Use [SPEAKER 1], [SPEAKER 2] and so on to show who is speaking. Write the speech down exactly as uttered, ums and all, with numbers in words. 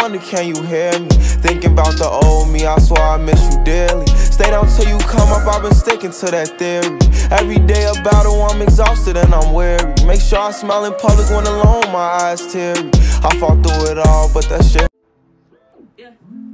[SPEAKER 1] wonder, can you hear me? Thinking about the old me, I swear I miss you dearly. Stay down till you come up, I've been sticking to that theory. Every day a battle, I'm exhausted and I'm weary. Make sure I smile in public when alone, my eyes teary. I fought through it all, but that shit.
[SPEAKER 2] Yeah.